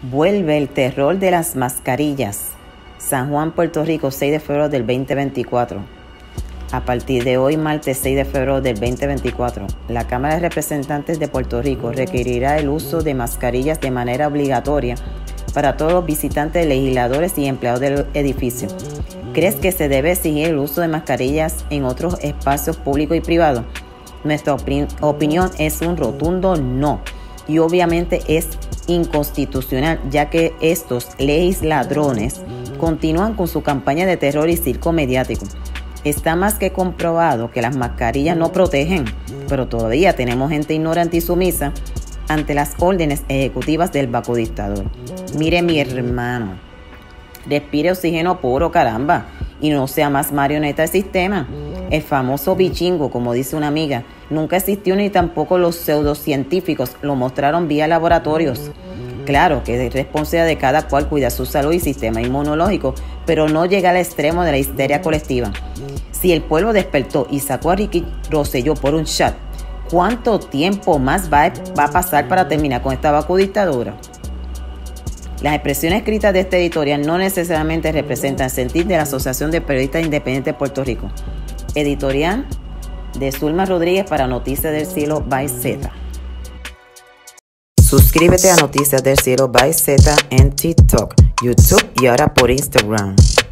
Vuelve el terror de las mascarillas. San Juan, Puerto Rico, 6 de febrero del 2024. A partir de hoy, martes 6 de febrero del 2024, la Cámara de Representantes de Puerto Rico requerirá el uso de mascarillas de manera obligatoria para todos los visitantes, legisladores y empleados del edificio. ¿Crees que se debe exigir el uso de mascarillas en otros espacios públicos y privados? Nuestra opinión es un rotundo no, y obviamente es inconstitucional, ya que estos legisladrones continúan con su campaña de terror y circo mediático. Está más que comprobado que las mascarillas no protegen, pero todavía tenemos gente ignorante y sumisa ante las órdenes ejecutivas del vacudictador. Mire, mi hermano, respire oxígeno puro, caramba, y no sea más marioneta del sistema. El famoso bichingo, como dice una amiga, nunca existió, ni tampoco los pseudocientíficos lo mostraron vía laboratorios. Claro que es responsabilidad de cada cual cuidar su salud y sistema inmunológico, pero no llega al extremo de la histeria colectiva. Si el pueblo despertó y sacó a Ricky Rosselló por un chat, ¿cuánto tiempo más va a pasar para terminar con esta vacudictadura? Las expresiones escritas de este editorial no necesariamente representan el sentir de la Asociación de Periodistas Independientes de Puerto Rico. Editorial de Zulma Rodríguez para Noticias del Cielo by Z. Suscríbete a Noticias del Cielo by Z en TikTok, YouTube y ahora por Instagram.